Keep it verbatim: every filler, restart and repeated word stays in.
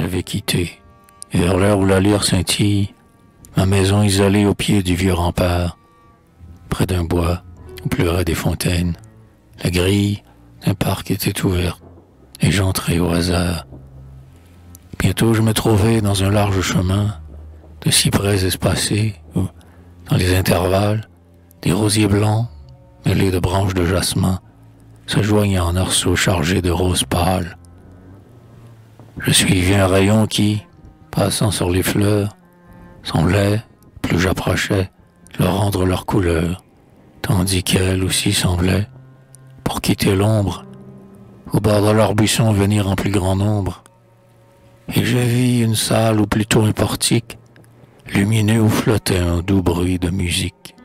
j'avais quitté, vers l'heure où la lyre scintille, ma maison isolée au pied du vieux rempart, près d'un bois où pleuraient des fontaines. La grille d'un parc était ouverte, et j'entrai au hasard. Bientôt je me trouvai dans un large chemin de cyprès espacés, où, dans les intervalles, des rosiers blancs, mêlés de branches de jasmin, se joignaient en arceaux chargés de roses pâles. Je suivis un rayon qui, passant sur les fleurs, semblait, plus j'approchais, leur rendre leur couleur, tandis qu'elles aussi semblaient, pour quitter l'ombre, au bord de leur buisson venir en plus grand nombre. Et je vis une salle, ou plutôt un portique, lumineux où flottait un doux bruit de musique.